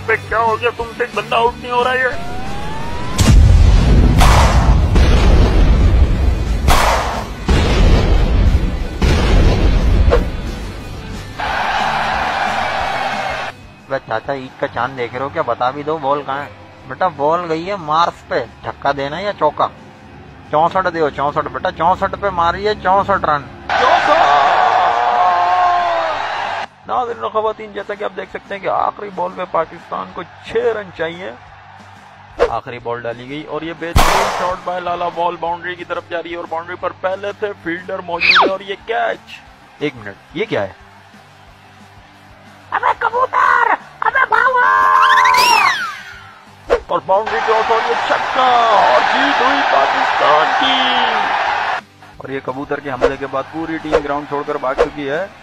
अबे क्या हो गया, तुमसे एक बंदा आउट नहीं हो रहा है। चाचा ईद का चांद देख रहे हो क्या? बता भी दो बॉल कहाँ है? बेटा बॉल गई है मार्स पे, छक्का देना या चौका? 64 दो, 64 बेटा, 64 पे मारी है 64 रन। नाज़रीन और ख़वातीन, जैसा कि आप देख सकते हैं कि आखिरी बॉल पे पाकिस्तान को 6 रन चाहिए। आखिरी बॉल डाली गई और ये बेहतरीन shot by Lala, ball boundary की तरफ जा रही है और बाउंड्री पर पहले से फील्डर मौजूद है और ये कैच। 1 मिनट, ये क्या है? अबे कबूतर, अबे भागो! और बाउंड्री क्रॉस और ये छक्का और जीत हुई पाकिस्तान की। और ये कबूतर के हमले के बाद पूरी टीम ग्राउंड छोड़कर भाग चुकी है।